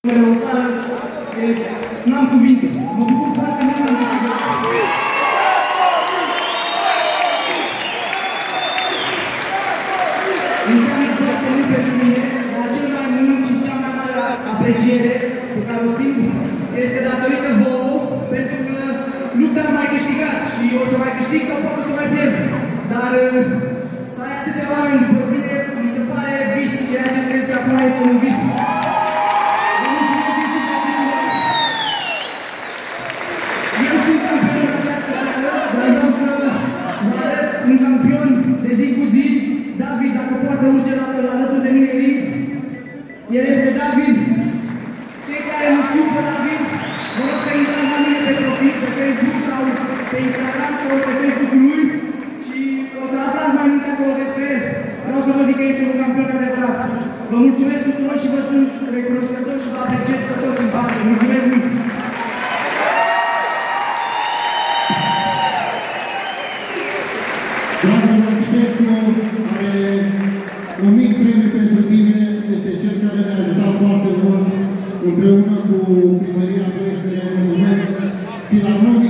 O sală, n-am cuvinte. Mă bucur foarte mult că am câștigat. Înseamnă foarte mult pentru mine, dar cel mai mult și cea mai mare apreciere pe care o simt este datorită vouă, pentru că nu te-am mai câștigat și o să mai câștig sau poate o să mai pierd. Dar să ai atâtea oameni după tine, mi se pare vis, ceea ce crezi că acum este un vis. Un campion de zi cu zi, David, dacă poate să urce alături de mine în ring, el este David. Cei care nu știu pe David, vă rog să intrați la mine pe profil, pe Facebook sau pe Instagram sau pe Facebook-ul lui și o să aflați mai multe acolo despre el. Vreau să vă zic că este un campion adevărat. Vă mulțumesc tuturor și vă sunt recunoscător și vă apreciez pe toți în parte. Mulțumesc mult! Radu Martitescu are un mic premiu pentru tine, este cel care ne-a ajutat foarte mult împreună cu Primăria Ploiești, care îi mulțumesc, Filarmonia